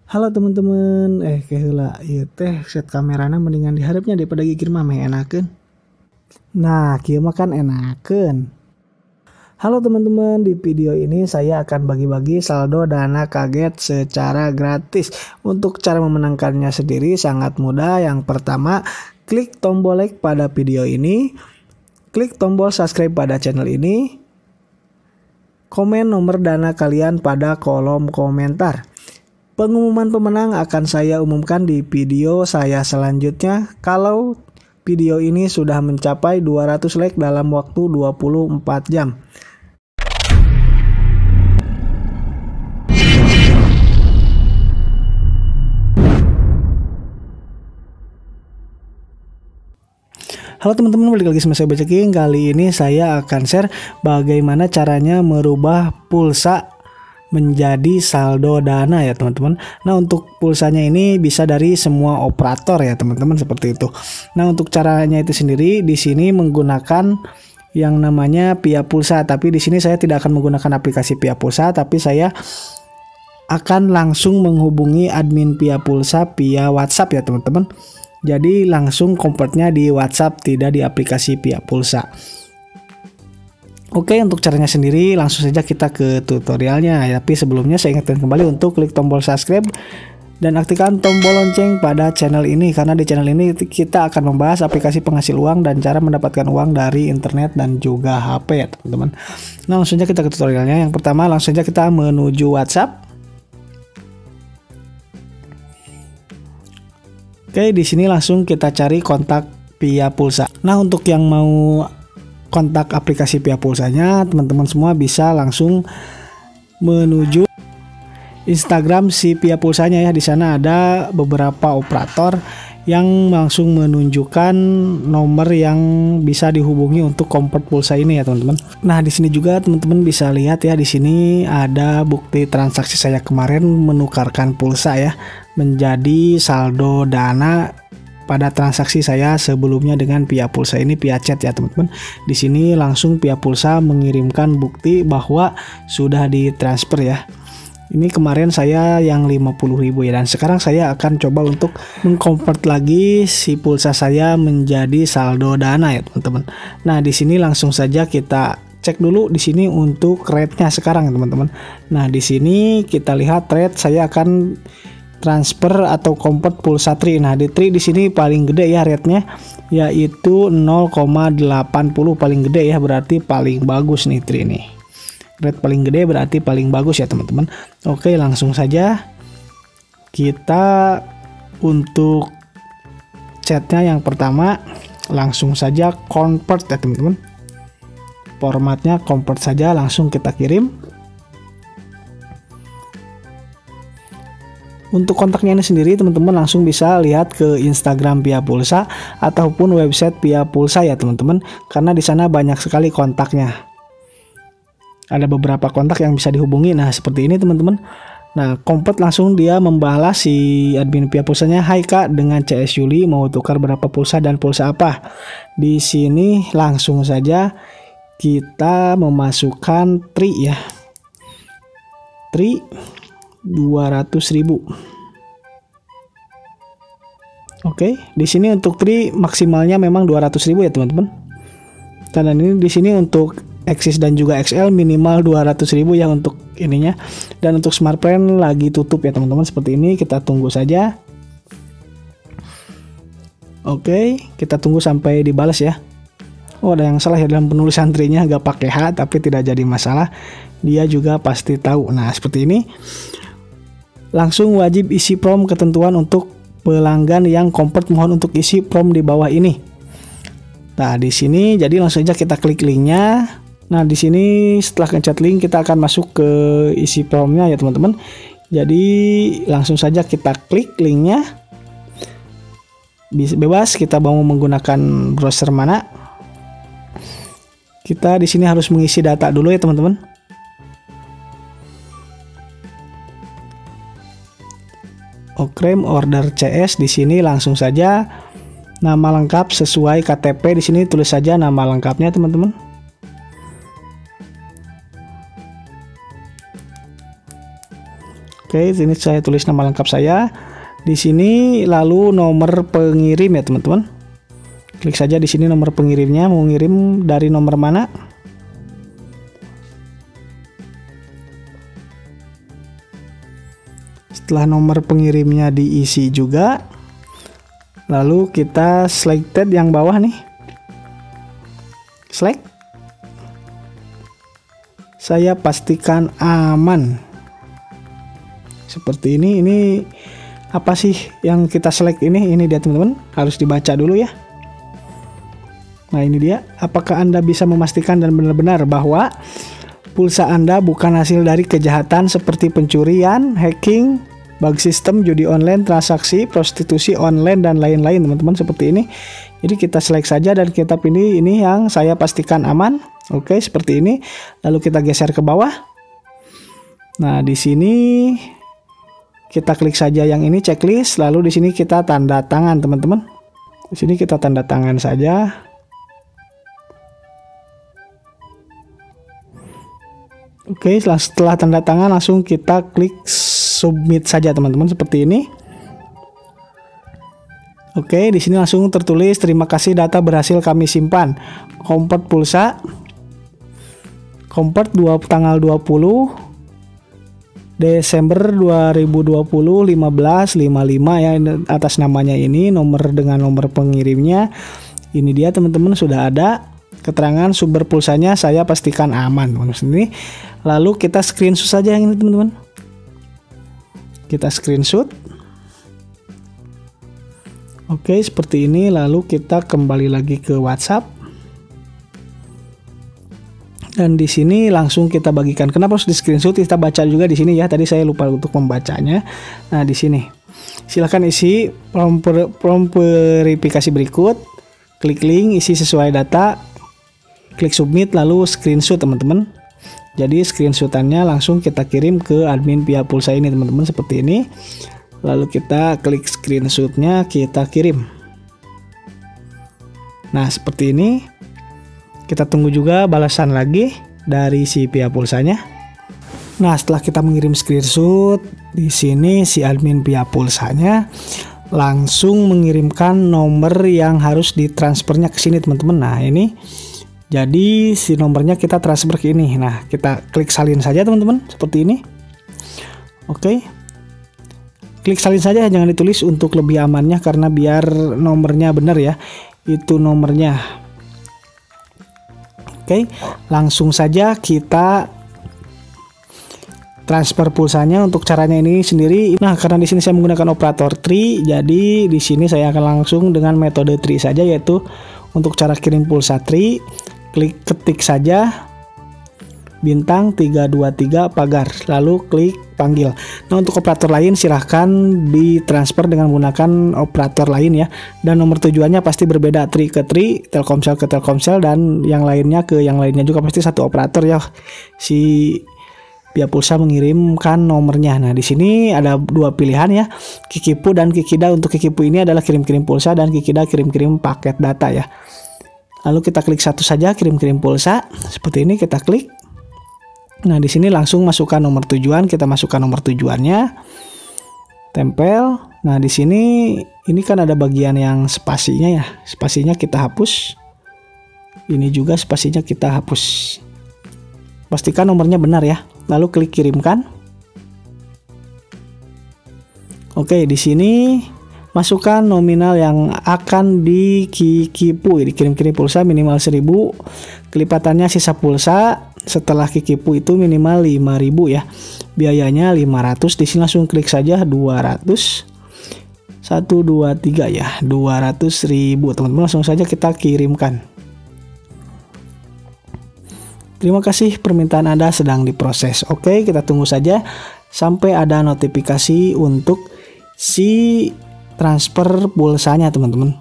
Halo teman-teman, heula ieu teh set kamerana mendingan diharapnya daripada gigir mah meh enakeun. Nah, kieu mah kan enakeun. Halo teman-teman, di video ini saya akan bagi-bagi saldo dana kaget secara gratis. Untuk cara memenangkannya sendiri sangat mudah. Yang pertama, klik tombol like pada video ini, klik tombol subscribe pada channel ini, komen nomor dana kalian pada kolom komentar. Pengumuman pemenang akan saya umumkan di video saya selanjutnya kalau video ini sudah mencapai 200 like dalam waktu 24 jam. Halo teman-teman, balik lagi sama saya Baceking. Kali ini saya akan share bagaimana caranya merubah pulsa menjadi saldo dana ya teman-teman. Nah, untuk pulsanya ini bisa dari semua operator ya teman-teman, seperti itu. Nah, untuk caranya itu sendiri di sini menggunakan yang namanya Via Pulsa, tapi di sini saya tidak akan menggunakan aplikasi Via Pulsa, tapi saya akan langsung menghubungi admin Via Pulsa via WhatsApp ya teman-teman. Jadi langsung convertnya di WhatsApp, tidak di aplikasi Via Pulsa. Oke, untuk caranya sendiri langsung saja kita ke tutorialnya. Tapi sebelumnya saya ingatkan kembali untuk klik tombol subscribe dan aktifkan tombol lonceng pada channel ini, karena di channel ini kita akan membahas aplikasi penghasil uang dan cara mendapatkan uang dari internet dan juga HP ya teman-teman. Nah, langsung saja kita ke tutorialnya. Yang pertama langsung saja kita menuju WhatsApp. Oke, di sini langsung kita cari kontak Via Pulsa. Nah, untuk yang mau kontak aplikasi Via Pulsanya, teman-teman semua bisa langsung menuju Instagram si Via Pulsanya ya. Di sana ada beberapa operator yang langsung menunjukkan nomor yang bisa dihubungi untuk convert pulsa ini ya teman-teman. Nah, di sini juga teman-teman bisa lihat ya, di sini ada bukti transaksi saya kemarin menukarkan pulsa ya menjadi saldo dana pada transaksi saya sebelumnya dengan Via Pulsa ini via chat ya teman-teman. Di sini langsung Via Pulsa mengirimkan bukti bahwa sudah ditransfer ya. Ini kemarin saya yang 50.000 ya, dan sekarang saya akan coba untuk mengkonvert lagi si pulsa saya menjadi saldo dana ya teman-teman. Nah, di sini langsung saja kita cek dulu di sini untuk rate-nya sekarang ya teman-teman. Nah, di sini kita lihat rate saya akan transfer atau convert pulsa Tri. Nah, di Tri di sini paling gede ya rate-nya, yaitu 0,80 paling gede ya, berarti paling bagus nih Tri ini. Rate paling gede berarti paling bagus ya teman-teman. Oke, langsung saja kita untuk chatnya yang pertama langsung saja convert ya teman-teman. Formatnya convert saja, langsung kita kirim. Untuk kontaknya ini sendiri teman-teman langsung bisa lihat ke Instagram Via Pulsa ataupun website Via Pulsa ya teman-teman, karena di sana banyak sekali kontaknya. Ada beberapa kontak yang bisa dihubungi. Nah, seperti ini teman-teman. Nah, convert langsung dia membalas si admin Via Pulsanya, "Hai Kak, dengan CS Yuli mau tukar berapa pulsa dan pulsa apa?" Di sini langsung saja kita memasukkan Tri ya. Tri 200.000. Oke, di sini untuk Tri maksimalnya memang 200.000 ya teman-teman. Dan ini di sini untuk Axis dan juga XL minimal 200.000 ya untuk ininya. Dan untuk Smart Plan lagi tutup ya teman-teman, seperti ini. Kita tunggu saja. Oke, kita tunggu sampai dibalas ya. Oh, ada yang salah ya dalam penulisan Trinya, gak pakai H, tapi tidak jadi masalah. Dia juga pasti tahu. Nah, seperti ini. Langsung wajib isi form ketentuan untuk pelanggan yang convert, mohon untuk isi form di bawah ini. Nah, di sini jadi langsung saja kita klik linknya. Nah, di sini setelah pencet link kita akan masuk ke isi formnya ya teman-teman. Jadi langsung saja kita klik linknya. Bebas kita mau menggunakan browser mana. Kita di sini harus mengisi data dulu ya teman-teman. Okrem order CS, di sini langsung saja nama lengkap sesuai KTP, di sini tulis saja nama lengkapnya teman-teman. Oke, sini saya tulis nama lengkap saya. Di sini lalu nomor pengirim ya teman-teman. Klik saja di sini nomor pengirimnya, mau ngirim dari nomor mana. Setelah nomor pengirimnya diisi juga, lalu kita selected yang bawah nih. Select. Saya pastikan aman. Seperti ini apa sih yang kita select ini? Ini dia teman-teman, harus dibaca dulu ya. Nah ini dia, apakah Anda bisa memastikan dan benar-benar bahwa pulsa Anda bukan hasil dari kejahatan seperti pencurian, hacking, bug system, judi online, transaksi, prostitusi online, dan lain-lain teman-teman, seperti ini. Jadi kita select saja dan kita pilih ini yang saya pastikan aman. Oke, seperti ini. Lalu kita geser ke bawah. Nah di sini kita klik saja yang ini checklist, lalu di sini kita tanda tangan teman-teman. Di sini kita tanda tangan saja. Oke, setelah tanda tangan langsung kita klik submit saja teman-teman, seperti ini. Oke, di sini langsung tertulis terima kasih data berhasil kami simpan. Convert pulsa. Convert tanggal 20 Desember 2020 15.55 ya, atas namanya ini, nomor dengan nomor pengirimnya. Ini dia teman-teman, sudah ada keterangan sumber pulsanya, saya pastikan aman. Ini lalu kita screenshot saja yang ini teman-teman. Kita screenshot. Oke, seperti ini. Lalu kita kembali lagi ke WhatsApp. Dan di sini langsung kita bagikan. Kenapa harus di screenshot? Kita baca juga di sini ya. Tadi saya lupa untuk membacanya. Nah, di sini. Silahkan isi prompt verifikasi berikut. Klik link, isi sesuai data. Klik submit, lalu screenshot teman-teman. Jadi screenshotannya langsung kita kirim ke admin Via Pulsa ini teman-teman, seperti ini. Lalu kita klik screenshotnya, kita kirim. Nah seperti ini. Kita tunggu juga balasan lagi dari si Via Pulsanya. Nah setelah kita mengirim screenshot, di sini si admin Via Pulsanya langsung mengirimkan nomor yang harus ditransfernya ke sini teman-teman. Nah ini. Jadi si nomornya kita transfer ke ini. Nah kita klik salin saja teman-teman, seperti ini. Oke. Klik salin saja, jangan ditulis untuk lebih amannya, karena biar nomornya benar ya. Itu nomornya. Oke. Langsung saja kita transfer pulsanya. Untuk caranya ini sendiri. Nah karena di sini saya menggunakan operator tree, jadi di sini saya akan langsung dengan metode tree saja, yaitu untuk cara kirim pulsa tree. Klik ketik saja bintang 323 pagar, lalu klik panggil. Nah untuk operator lain silahkan ditransfer dengan menggunakan operator lain ya, dan nomor tujuannya pasti berbeda, tree ke tree, Telkomsel ke Telkomsel, dan yang lainnya ke yang lainnya juga pasti satu operator ya. Si Via Pulsa mengirimkan nomornya. Nah di sini ada dua pilihan ya, Kikipu dan Kikida. Untuk Kikipu ini adalah kirim-kirim pulsa, dan Kikida kirim-kirim paket data ya. Lalu kita klik satu saja, kirim-kirim pulsa. Seperti ini kita klik. Nah, di sini langsung masukkan nomor tujuan, kita masukkan nomor tujuannya. Tempel. Nah, di sini ini kan ada bagian yang spasinya ya. Spasinya kita hapus. Ini juga spasinya kita hapus. Pastikan nomornya benar ya. Lalu klik kirimkan. Oke, di sini masukkan nominal yang akan dikikipu, dikirim-kirim pulsa minimal 1000, kelipatannya sisa pulsa setelah kikipu itu minimal 5000 ya, biayanya 500. Di sini langsung klik saja 200, 1 2 3 ya, 200.000 teman-teman. Langsung saja kita kirimkan. Terima kasih, permintaan Anda sedang diproses. Oke, kita tunggu saja sampai ada notifikasi untuk si transfer pulsanya teman-teman.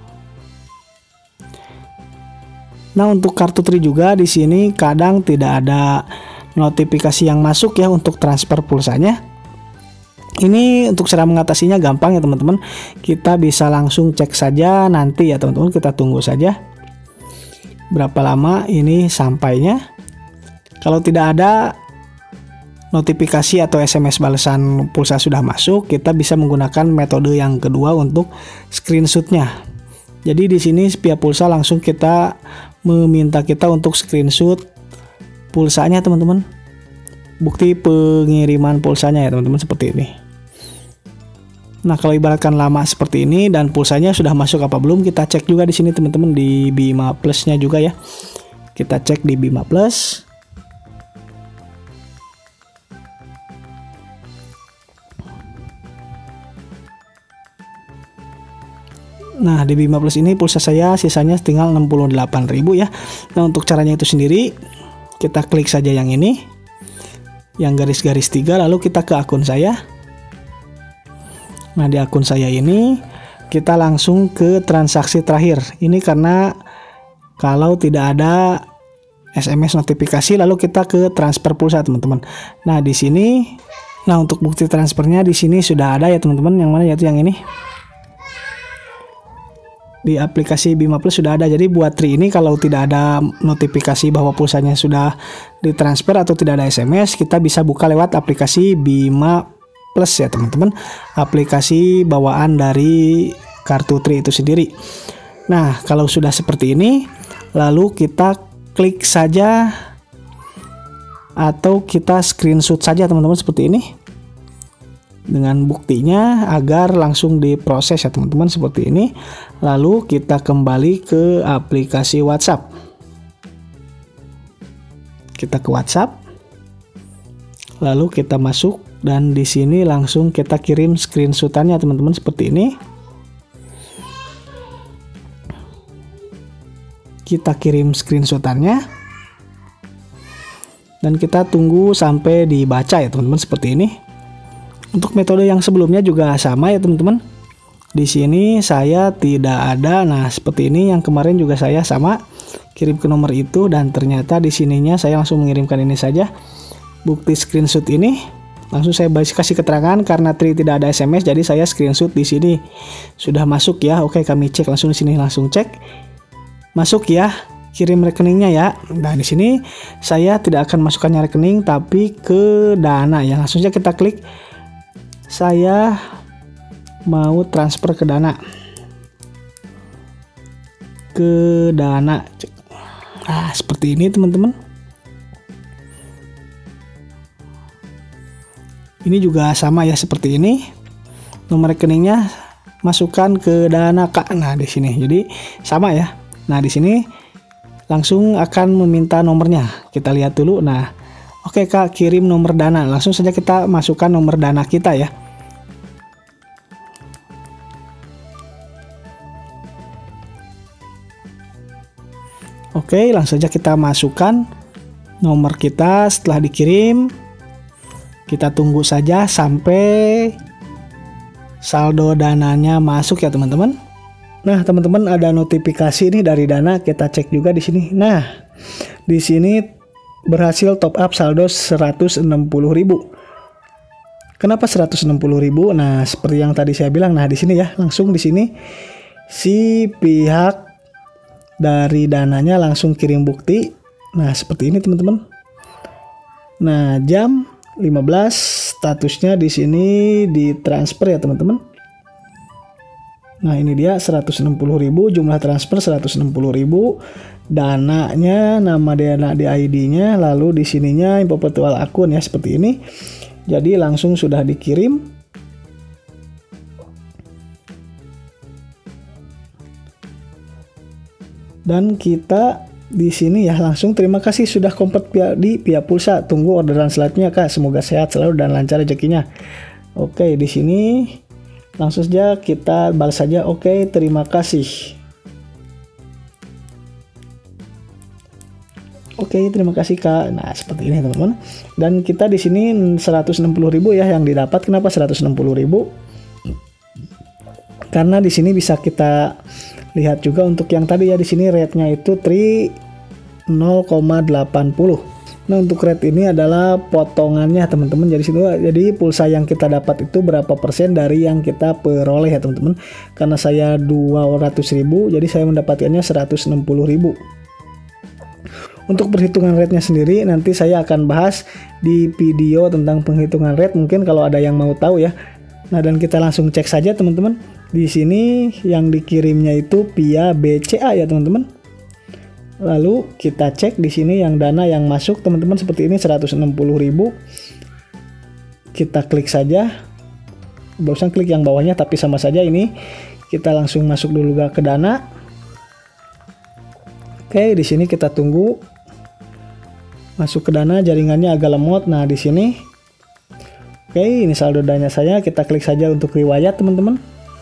Nah untuk kartu Tri juga di sini kadang tidak ada notifikasi yang masuk ya untuk transfer pulsanya. Ini untuk cara mengatasinya gampang ya teman-teman. Kita bisa langsung cek saja nanti ya teman-teman. Kita tunggu saja berapa lama ini sampainya. Kalau tidak ada notifikasi atau SMS balasan pulsa sudah masuk, kita bisa menggunakan metode yang kedua untuk screenshotnya. Jadi di sini via pulsa langsung kita meminta kita untuk screenshot pulsanya teman-teman. Bukti pengiriman pulsanya ya teman-teman, seperti ini. Nah, kalau ibaratkan lama seperti ini dan pulsanya sudah masuk apa belum, kita cek juga di sini teman-teman di Bima Plus-nya juga ya. Kita cek di Bima Plus. Nah, di Bima Plus ini pulsa saya sisanya tinggal 68.000 ya. Nah, untuk caranya itu sendiri, kita klik saja yang ini, yang garis-garis 3, lalu kita ke akun saya. Nah, di akun saya ini kita langsung ke transaksi terakhir. Ini karena kalau tidak ada SMS notifikasi, lalu kita ke transfer pulsa teman-teman. Nah, di sini, nah untuk bukti transfernya di sini sudah ada ya teman-teman. Yang mana, yaitu yang ini. Di aplikasi Bima Plus sudah ada. Jadi buat Tri ini kalau tidak ada notifikasi bahwa pulsanya sudah ditransfer atau tidak ada SMS, kita bisa buka lewat aplikasi Bima Plus ya teman-teman. Aplikasi bawaan dari kartu Tri itu sendiri. Nah, kalau sudah seperti ini, lalu kita klik saja atau kita screenshot saja teman-teman seperti ini. Dengan buktinya agar langsung diproses ya teman-teman seperti ini. Lalu kita kembali ke aplikasi WhatsApp. Kita ke WhatsApp. Lalu kita masuk dan di sini langsung kita kirim screenshotannya teman-teman seperti ini. Kita kirim screenshotannya. Dan kita tunggu sampai dibaca ya teman-teman seperti ini. Untuk metode yang sebelumnya juga sama ya teman-teman. Di sini saya tidak ada. Nah, seperti ini yang kemarin juga saya sama kirim ke nomor itu dan ternyata di sininya saya langsung mengirimkan ini saja. Bukti screenshot ini langsung saya kasih keterangan karena Tri tidak ada SMS, jadi saya screenshot di sini. Sudah masuk ya. Oke, kami cek langsung di sini, langsung cek. Masuk ya. Kirim rekeningnya ya. Nah, di sini saya tidak akan masukkannya rekening tapi ke Dana ya. Langsung saja kita klik. Saya mau transfer ke Dana. Ke Dana. Nah, seperti ini teman-teman. Ini juga sama ya seperti ini. Nomor rekeningnya masukkan ke Dana Kak. Nah, di sini. Jadi sama ya. Nah, di sini langsung akan meminta nomornya. Kita lihat dulu. Nah, oke Kak, kirim nomor Dana. Langsung saja kita masukkan nomor Dana kita ya. Oke, langsung saja kita masukkan nomor kita. Setelah dikirim, kita tunggu saja sampai saldo dananya masuk ya teman-teman. Nah, teman-teman ada notifikasi nih dari Dana, kita cek juga di sini. Nah, di sini berhasil top up saldo 160.000. Kenapa 160.000? Nah, seperti yang tadi saya bilang. Nah, di sini ya, langsung di sini si pihak dari Dananya langsung kirim bukti. Nah, seperti ini teman-teman. Nah, jam 15 statusnya di sini ditransfer ya teman-teman. Nah, ini dia 160.000, jumlah transfer 160.000. Dananya, nama Dana di ID-nya, lalu di sininya info virtual akun ya seperti ini. Jadi langsung sudah dikirim. Dan kita di sini ya langsung terima kasih sudah komplit di via pulsa. Tunggu orderan selanjutnya Kak. Semoga sehat selalu dan lancar rezekinya. Oke, di sini langsung saja kita balas saja. Oke, terima kasih. Oke, terima kasih Kak. Nah, seperti ini teman-teman. Dan kita di sini 160.000 ya yang didapat. Kenapa 160.000? Karena di sini bisa kita lihat juga untuk yang tadi ya, di sini rate-nya itu Tri 0,80. Nah, untuk rate ini adalah potongannya teman-teman. Jadi pulsa yang kita dapat itu berapa persen dari yang kita peroleh ya teman-teman. Karena saya 200.000, jadi saya mendapatkannya 160.000. Untuk perhitungan rate-nya sendiri nanti saya akan bahas di video tentang penghitungan rate, mungkin kalau ada yang mau tahu ya. Nah, dan kita langsung cek saja teman-teman. Di sini yang dikirimnya itu via BCA ya teman-teman. Lalu kita cek di sini yang dana yang masuk teman-teman seperti ini 160.000. Kita klik saja. Barusan klik yang bawahnya tapi sama saja ini. Kita langsung masuk dulu ke dana. Oke, di sini kita tunggu. Masuk ke dana, jaringannya agak lemot. Nah, di sini oke, ini saldo dana saya. Kita klik saja untuk riwayat teman-teman.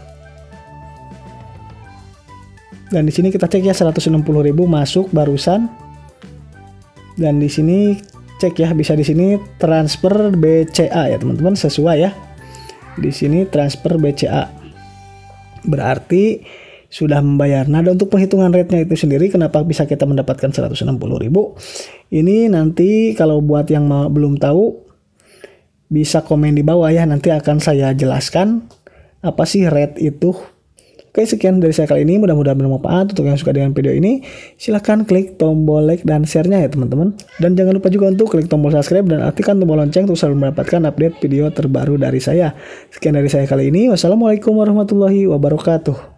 Dan di sini kita cek ya 160.000 masuk barusan. Dan di sini cek ya, bisa di sini transfer BCA ya teman-teman, sesuai ya. Di sini transfer BCA. Berarti sudah membayar. Nah, dan untuk penghitungan rate-nya itu sendiri kenapa bisa kita mendapatkan 160.000? Ini nanti kalau buat yang belum tahu bisa komen di bawah ya, nanti akan saya jelaskan apa sih rate itu. Oke, sekian dari saya kali ini, mudah-mudahan bermanfaat. Untuk yang suka dengan video ini, silahkan klik tombol like dan share-nya ya teman-teman. Dan jangan lupa juga untuk klik tombol subscribe dan aktifkan tombol lonceng untuk selalu mendapatkan update video terbaru dari saya. Sekian dari saya kali ini, wassalamualaikum warahmatullahi wabarakatuh.